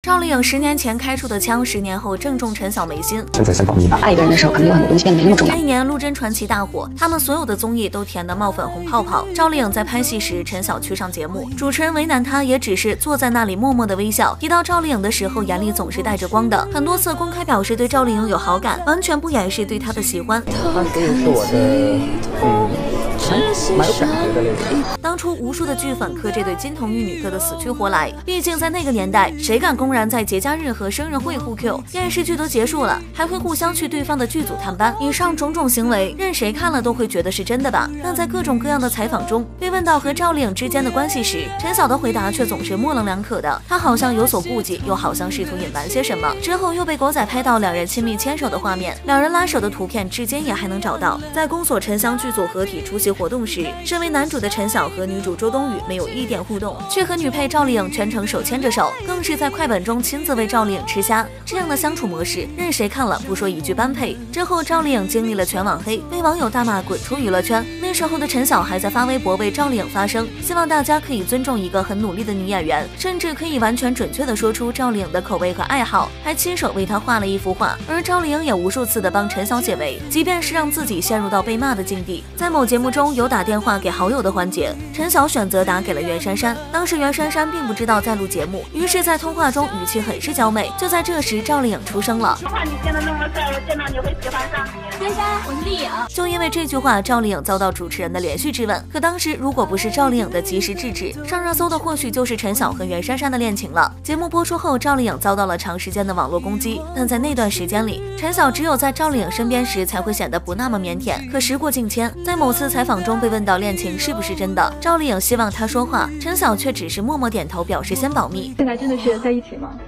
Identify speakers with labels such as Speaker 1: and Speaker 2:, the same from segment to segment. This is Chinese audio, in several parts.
Speaker 1: 赵丽颖10年前开出的枪，10年后正中陈晓眉心。
Speaker 2: 现在先保密吧。爱一个人的时候，可能有很多东西变得没那么重要。
Speaker 1: 那一年，陆贞传奇大火，他们所有的综艺都甜得冒粉红泡泡。赵丽颖在拍戏时，陈晓去上节目，主持人为难她，也只是坐在那里默默的微笑。提到赵丽颖的时候，眼里总是带着光的，很多次公开表示对赵丽颖有好感，完全不掩饰对她的喜欢。
Speaker 2: 她所以是我的，蛮有感觉的类型。
Speaker 1: 当初无数的剧粉磕这对金童玉女磕得死去活来，毕竟在那个年代，谁敢公然在节假日和生日会互 Q？ 电视剧都结束了，还会互相去对方的剧组探班。以上种种行为，任谁看了都会觉得是真的吧？但在各种各样的采访中，被问到和赵丽颖之间的关系时，陈晓的回答却总是模棱两可的。他好像有所顾忌，又好像试图隐瞒些什么。之后又被狗仔拍到两人亲密牵手的画面，两人拉手的图片至今也还能找到。在宫锁沉香剧组合体出席活动时，身为男主的陈晓和女主周冬雨没有一点互动，却和女配赵丽颖全程手牵着手，更是在快本中亲自为赵丽颖吃虾。这样的相处模式，任谁看了不说一句般配。之后赵丽颖经历了全网黑，被网友大骂滚出娱乐圈。那时候的陈晓还在发微博为赵丽颖发声，希望大家可以尊重一个很努力的女演员，甚至可以完全准确的说出赵丽颖的口味和爱好，还亲手为她画了一幅画。而赵丽颖也无数次的帮陈晓解围，即便是让自己陷入到被骂的境地。在某节目中有打电话给好友的环节，陈晓选择打给了袁姗姗，当时袁姗姗并不知道在录节目，于是在通话中语气很是娇媚。就在这时，赵丽颖出声了：
Speaker 3: 看你变得那么帅，我见到你会喜欢上你。姗姗，我是丽颖。
Speaker 1: 就因为这句话，赵丽颖遭到主持人的连续质问。可当时如果不是赵丽颖的及时制止，上热搜的或许就是陈晓和袁姗姗的恋情了。节目播出后，赵丽颖遭到了长时间的网络攻击，但在那段时间里，陈晓只有在赵丽颖身边时才会显得不那么腼腆。可时过境迁，在某次采访中被问到恋情是不是真的，赵丽颖希望他说话，陈晓却只是默默点头，表示先保密。
Speaker 4: 现在真的是在一起吗？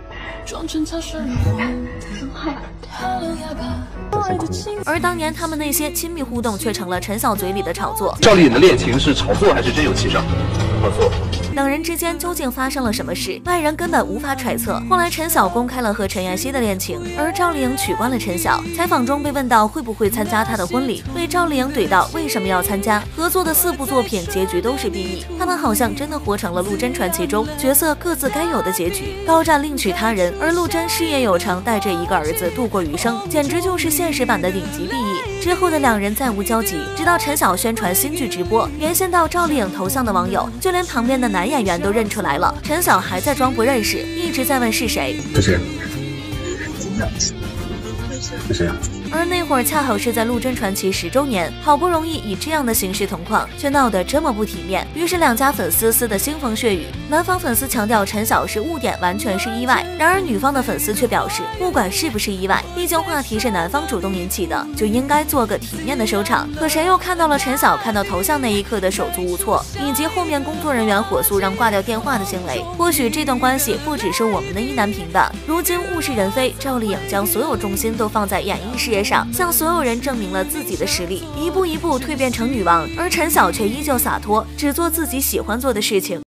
Speaker 1: 而当年他们那些亲密互动却成了陈晓嘴里的炒作。
Speaker 5: 赵丽颖的恋情是炒作还是真有其事？炒作。
Speaker 1: 两人之间究竟发生了什么事，外人根本无法揣测。后来陈晓公开了和陈妍希的恋情，而赵丽颖取关了陈晓。采访中被问到会不会参加他的婚礼，被赵丽颖怼到为什么要参加。合作的4部作品结局都是 BE， 他们好像真的活成了陆贞传奇中角色各自该有的结局，高湛另娶他人，而陆贞事业有成，带着一个儿子度过余生，简直就是现实版的顶级 BE。之后的两人再无交集，直到陈晓宣传新剧直播，连线到赵丽颖头像的网友，就连旁边的男演员都认出来了。陈晓还在装不认识，一直在问是谁。
Speaker 2: 是谁？是谁啊？
Speaker 1: 而那会儿恰好是在陆贞传奇10周年，好不容易以这样的形式同框，却闹得这么不体面，于是两家粉丝撕得腥风血雨。男方粉丝强调陈晓是误点，完全是意外，然而女方的粉丝却表示，不管是不是意外，毕竟话题是男方主动引起的，就应该做个体面的收场。可谁又看到了陈晓看到头像那一刻的手足无措，以及后面工作人员火速让挂掉电话的行为？或许这段关系不只是我们的意难平吧。如今物是人非，赵丽颖将所有重心都放在演艺事业上，向所有人证明了自己的实力，一步一步蜕变成女王，而陈晓却依旧洒脱，只做自己喜欢做的事情。